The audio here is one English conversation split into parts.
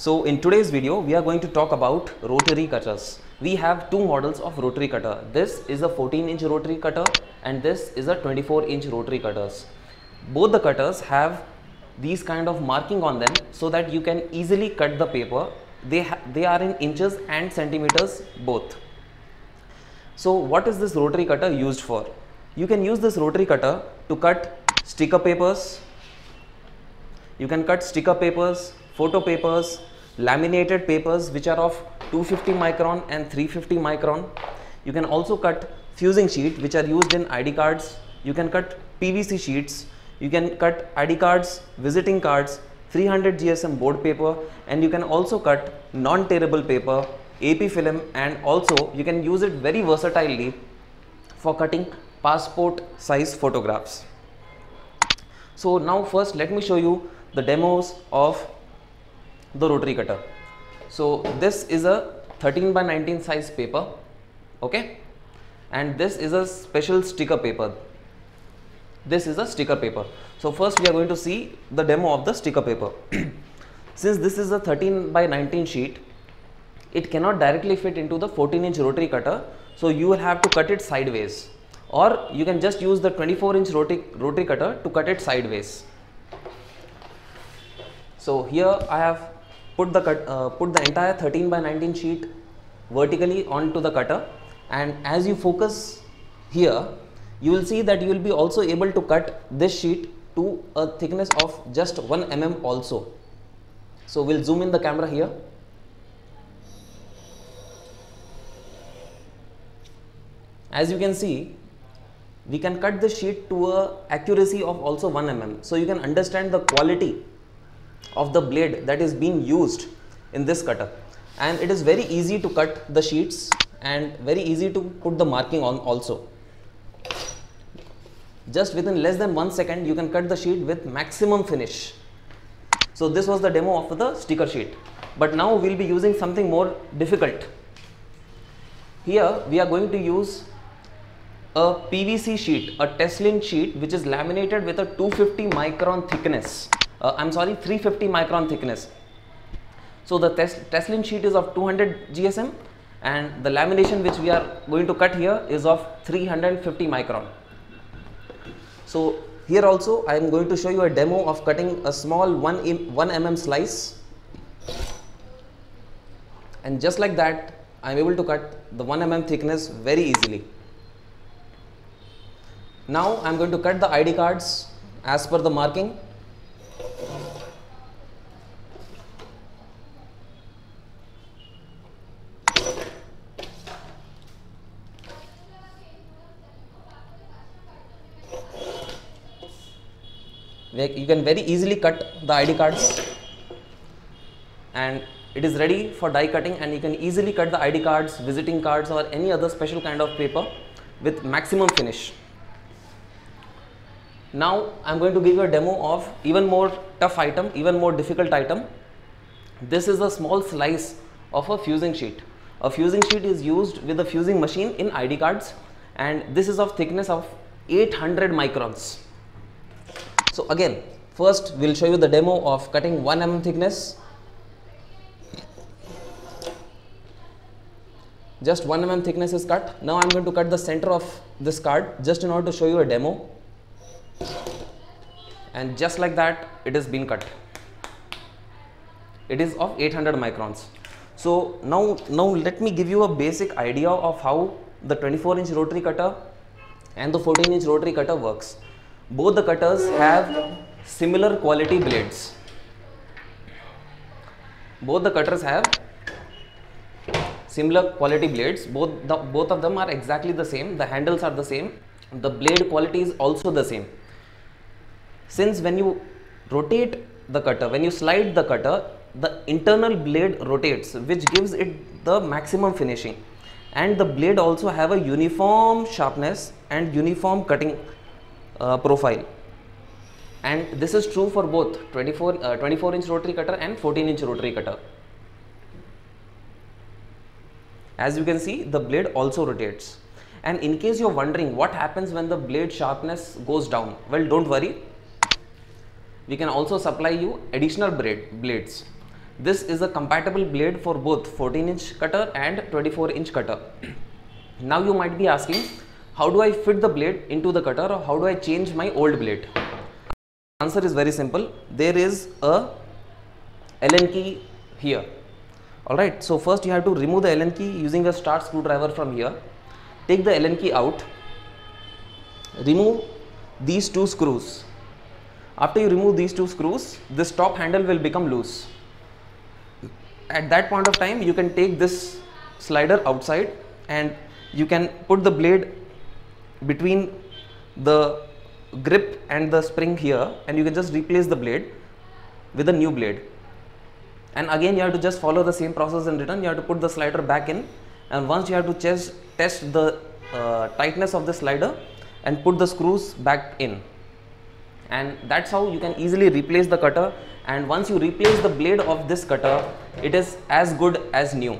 So in today's video, we are going to talk about rotary cutters. We have two models of rotary cutter. This is a 14-inch rotary cutter and this is a 24-inch rotary cutters. Both the cutters have these kind of marking on them so that you can easily cut the paper. They are in inches and centimeters both. So what is this rotary cutter used for? You can use this rotary cutter to cut sticker papers. You can cut sticker papers, photo papers, laminated papers which are of 250 micron and 350 micron. You can also cut fusing sheet which are used in ID cards. You can cut PVC sheets. You can cut ID cards, visiting cards, 300 GSM board paper, and you can also cut non-tearable paper, AP film, and also you can use it very versatilely for cutting passport size photographs. So now first let me show you the demos of the rotary cutter. So this is a 13 by 19 size paper, okay, and this is a special sticker paper. This is a sticker paper. So first we are going to see the demo of the sticker paper. Since this is a 13 by 19 sheet, it cannot directly fit into the 14-inch rotary cutter, so you will have to cut it sideways, or you can just use the 24-inch rotary cutter to cut it sideways. So here I have put the entire 13 by 19 sheet vertically onto the cutter, and as you focus here, you will see that you will be also able to cut this sheet to a thickness of just 1 mm also. So we'll zoom in the camera here. As you can see, we can cut the sheet to a accuracy of also 1 mm. So you can understand the quality of the blade that is being used in this cutter, and it is very easy to cut the sheets and very easy to put the marking on also. Just within less than 1 second you can cut the sheet with maximum finish. So this was the demo of the sticker sheet, but now we'll be using something more difficult. Here we are going to use a PVC sheet, a Teslin sheet which is laminated with a 250 micron thickness. 350 micron thickness. So the Teslin sheet is of 200 GSM and the lamination which we are going to cut here is of 350 micron. So here also I am going to show you a demo of cutting a small 1 mm slice, and just like that I am able to cut the 1 mm thickness very easily. Now I am going to cut the ID cards as per the marking. You can very easily cut the ID cards, and it is ready for die cutting, and you can easily cut the ID cards, visiting cards, or any other special kind of paper with maximum finish. Now I am going to give you a demo of even more tough item, even more difficult item. This is a small slice of a fusing sheet. A fusing sheet is used with a fusing machine in ID cards, and this is of thickness of 800 microns. So again, first we will show you the demo of cutting 1 mm thickness. Just 1 mm thickness is cut. Now I am going to cut the center of this card just in order to show you a demo. And just like that, it is being cut. It is of 800 microns. So now let me give you a basic idea of how the 24-inch rotary cutter and the 14-inch rotary cutter works. Both the cutters have similar quality blades. Both the cutters have similar quality blades. Both of them are exactly the same. The handles are the same. The blade quality is also the same. Since when you rotate the cutter, when you slide the cutter, the internal blade rotates, which gives it the maximum finishing, and the blade also have a uniform sharpness and uniform cutting profile, and this is true for both 24-inch rotary cutter and 14-inch rotary cutter. As you can see, the blade also rotates. And in case you're wondering what happens when the blade sharpness goes down, well, don't worry. We can also supply you additional blades. This is a compatible blade for both 14-inch cutter and 24-inch cutter. Now you might be asking, how do I fit the blade into the cutter, or how do I change my old blade? The answer is very simple. There is a Allen key here. Alright, so first you have to remove the Allen key using a start screwdriver from here. Take the Allen key out. Remove these two screws. After you remove these two screws, this top handle will become loose. At that point of time, you can take this slider outside and you can put the blade between the grip and the spring here, and you can just replace the blade with a new blade. And again, you have to just follow the same process in return. You have to put the slider back in, and once you have to test the tightness of the slider and put the screws back in, and that's how you can easily replace the cutter. And once you replace the blade of this cutter, it is as good as new.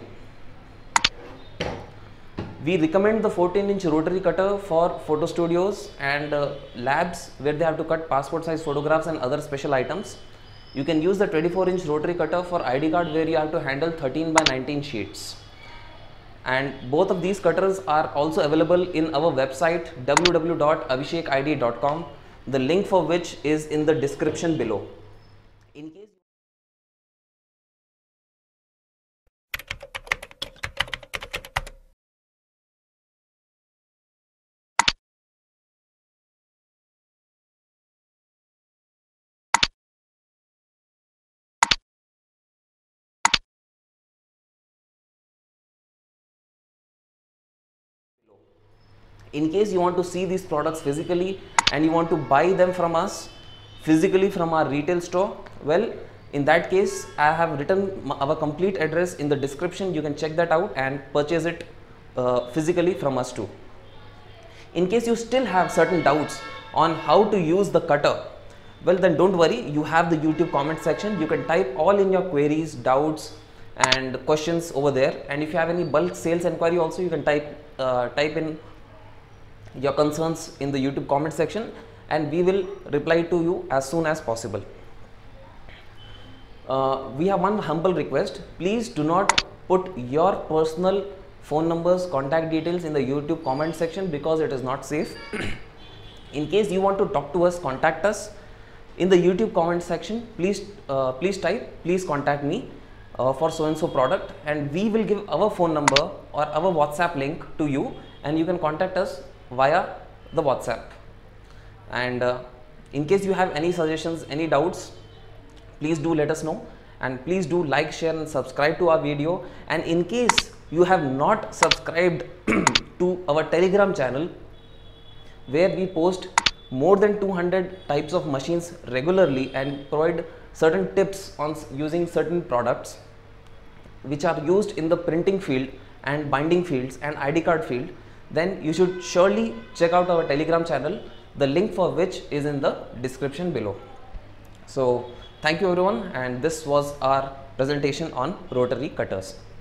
We recommend the 14-inch rotary cutter for photo studios and labs where they have to cut passport size photographs and other special items. You can use the 24-inch rotary cutter for ID card where you have to handle 13 by 19 sheets. And both of these cutters are also available in our website www.abhishekid.com, the link for which is in the description below. In case you want to see these products physically and you want to buy them from us physically from our retail store, well, in that case, I have written our complete address in the description. You can check that out and purchase it physically from us too. In case you still have certain doubts on how to use the cutter, well, then don't worry, you have the YouTube comment section. You can type all in your queries, doubts and questions over there, and if you have any bulk sales inquiry also, you can type in your concerns in the YouTube comment section, and we will reply to you as soon as possible. We have one humble request. Please do not put your personal phone numbers, contact details in the YouTube comment section because it is not safe. In case you want to talk to us, contact us in the YouTube comment section. Please type, please contact me for so and so product, and we will give our phone number or our WhatsApp link to you, and you can contact us via the WhatsApp. And in case you have any suggestions, any doubts, please do let us know, and please do like, share and subscribe to our video. And in case you have not subscribed to our Telegram channel where we post more than 200 types of machines regularly and provide certain tips on using certain products which are used in the printing field and binding fields and ID card field, then you should surely check out our Telegram channel, the link for which is in the description below. So thank you everyone, and this was our presentation on rotary cutters.